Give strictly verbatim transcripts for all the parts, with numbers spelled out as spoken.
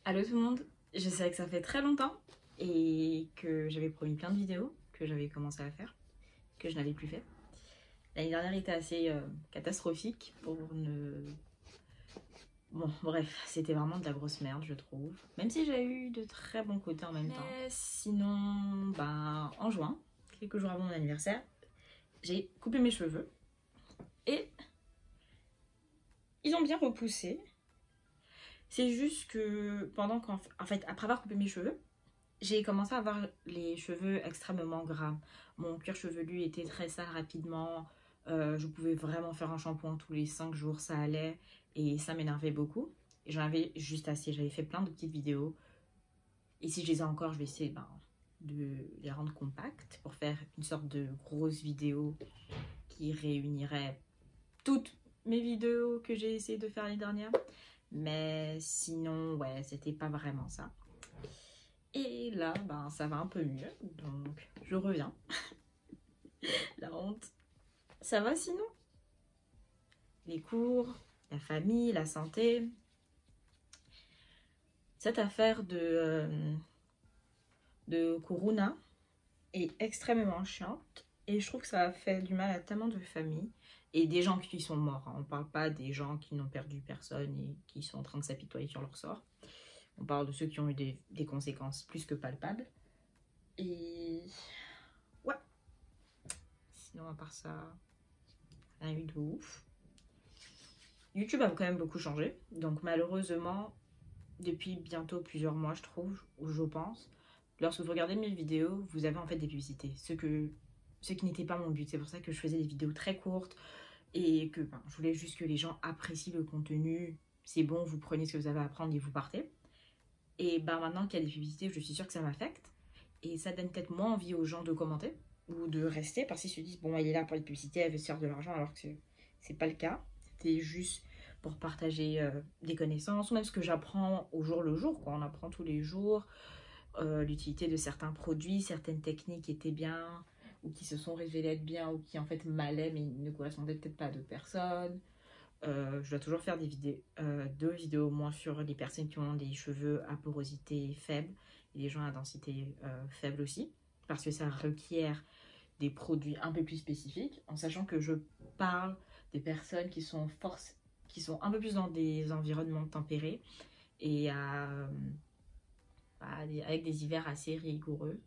Allô tout le monde, je sais que ça fait très longtemps et que j'avais promis plein de vidéos que j'avais commencé à faire, que je n'avais plus fait. L'année dernière était assez euh, catastrophique pour ne... Bon bref, c'était vraiment de la grosse merde je trouve, même si j'ai eu de très bons côtés en même Mais temps. Sinon, ben, en juin, quelques jours avant mon anniversaire, j'ai coupé mes cheveux et ils ont bien repoussé. C'est juste que pendant qu'en en fait, après avoir coupé mes cheveux, j'ai commencé à avoir les cheveux extrêmement gras. Mon cuir chevelu était très sale rapidement. Euh, je pouvais vraiment faire un shampoing tous les cinq jours, ça allait. Et ça m'énervait beaucoup. Et j'en avais juste assez. J'avais fait plein de petites vidéos. Et si je les ai encore, je vais essayer ben, de les rendre compactes pour faire une sorte de grosse vidéo qui réunirait toutes mes vidéos que j'ai essayé de faire l'année dernière. Mais sinon, ouais, c'était pas vraiment ça. Et là, ben, ça va un peu mieux, donc je reviens. La honte. Ça va sinon? Les cours, la famille, la santé. Cette affaire de, euh, de Corona est extrêmement chiante et je trouve que ça a fait du mal à tellement de familles et des gens qui sont morts. Hein. On ne parle pas des gens qui n'ont perdu personne et qui sont en train de s'apitoyer sur leur sort. On parle de ceux qui ont eu des, des conséquences plus que palpables. Et ouais. Sinon, à part ça, rien eu de ouf. YouTube a quand même beaucoup changé. Donc malheureusement, depuis bientôt plusieurs mois, je trouve, ou je pense, lorsque vous regardez mes vidéos, vous avez en fait des publicités. Ce, que, ce qui n'était pas mon but. C'est pour ça que je faisais des vidéos très courtes et que ben, je voulais juste que les gens apprécient le contenu. C'est bon, vous prenez ce que vous avez à prendre et vous partez. Et ben, maintenant qu'il y a des publicités, je suis sûre que ça m'affecte. Et ça donne peut-être moins envie aux gens de commenter ou de rester parce qu'ils se disent, bon, elle est là pour les publicités, elle veut se faire de l'argent, alors que c'est pas le cas. C'était juste pour partager euh, des connaissances, ou même ce que j'apprends au jour le jour, quoi. On apprend tous les jours euh, l'utilité de certains produits, certaines techniques qui étaient bien, ou qui se sont révélées être bien, ou qui en fait m'allaient, mais ne correspondaient peut-être pas à d'autres personnes. Euh, je dois toujours faire des vidéos, euh, deux vidéos au moins sur les personnes qui ont des cheveux à porosité faible, et les gens à densité euh, faible aussi, parce que ça requiert des produits un peu plus spécifiques, en sachant que je parle des personnes qui sont force, qui sont un peu plus dans des environnements tempérés et à, à, avec des hivers assez rigoureux.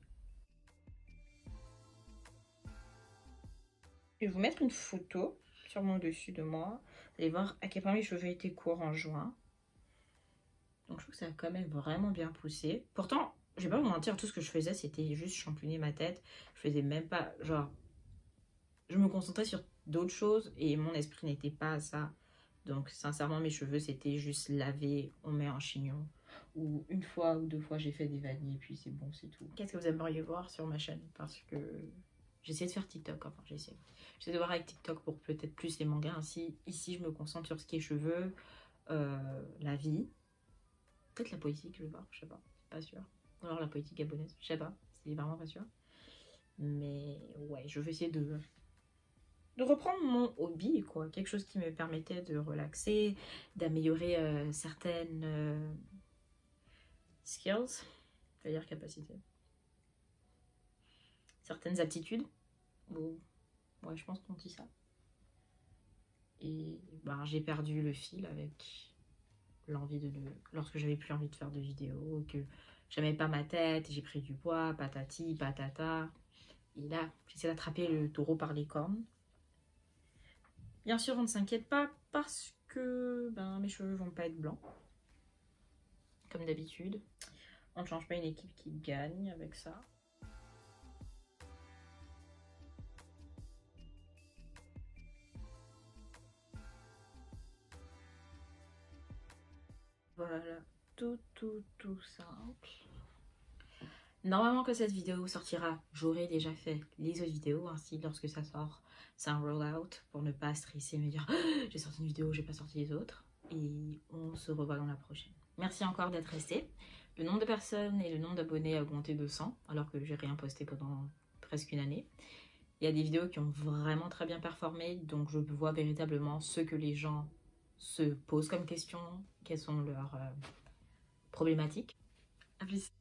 Je vais vous mettre une photo sur mon dessus de moi. Vous allez voir à quel point mes cheveux étaient courts en juin. Donc je trouve que ça a quand même vraiment bien poussé. Pourtant, je vais pas vous mentir, tout ce que je faisais, c'était juste champouiner ma tête. Je faisais même pas, genre, je me concentrais sur d'autres choses et mon esprit n'était pas à ça. Donc sincèrement, mes cheveux, c'était juste laver, on met un chignon. Ou une fois ou deux fois, j'ai fait des vanilles et puis c'est bon, c'est tout. Qu'est-ce que vous aimeriez voir sur ma chaîne? Parce que j'essaie de faire TikTok, enfin j'essaie. J'essaie de voir avec TikTok pour peut-être plus les mangas. Ainsi, ici, je me concentre sur ce qui est cheveux, euh, la vie. Peut-être la politique, je vais voir, je sais pas, pas sûr. Ou alors la politique gabonaise, je sais pas, c'est vraiment pas sûr. Mais ouais, je vais essayer de, de reprendre mon hobby, quoi. Quelque chose qui me permettait de relaxer, d'améliorer euh, certaines euh, skills, c'est-à-dire capacités. Certaines aptitudes. Bon, ouais, je pense qu'on dit ça. Et ben, j'ai perdu le fil avec l'envie de, de... Lorsque j'avais plus envie de faire de vidéos, que j'aimais pas ma tête, j'ai pris du poids, patati, patata. Et là, j'essaie d'attraper le taureau par les cornes. Bien sûr, on ne s'inquiète pas parce que ben, mes cheveux vont pas être blancs. Comme d'habitude. On ne change pas une équipe qui gagne avec ça. Voilà, tout, tout, tout simple. Normalement que cette vidéo sortira, j'aurai déjà fait les autres vidéos, ainsi lorsque ça sort, c'est un rollout pour ne pas stresser et me dire oh, j'ai sorti une vidéo, j'ai pas sorti les autres. Et on se revoit dans la prochaine. Merci encore d'être resté. Le nombre de personnes et le nombre d'abonnés a augmenté de cent, alors que j'ai rien posté pendant presque une année. Il y a des vidéos qui ont vraiment très bien performé, donc je vois véritablement ce que les gens se posent comme question, quels sont leurs... Euh, problématique. À plus.